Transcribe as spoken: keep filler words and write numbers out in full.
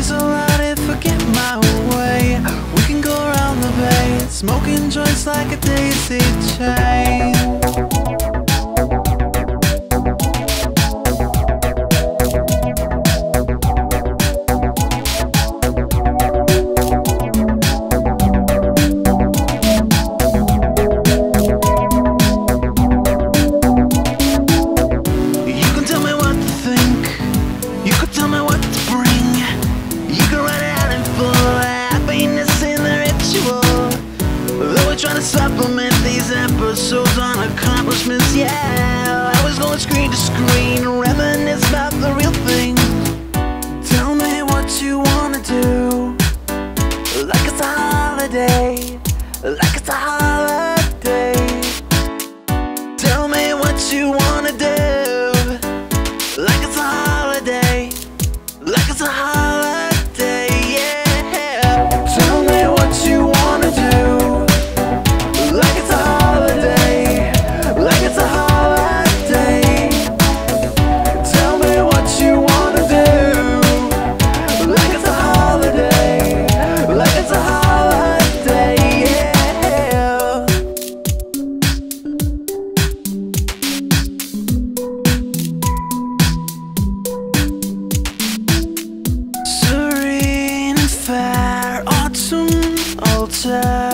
so loud if I get my way. We can go around the bay, smoking joints like a daisy chain. Supplement these episodes on accomplishments, yeah. I was going screen to screen, reminisce about the real thing. Tell me what you wanna do, like it's a holiday, like it's a holiday. Tell me what you wanna do, like it's a holiday, like it's a holiday, yeah. Tell me what you wanna do, like it's a holiday, like it's a holiday. Tell me what you wanna do, like it's a holiday, like it's a holiday, yeah. Serene and fair autumn altair.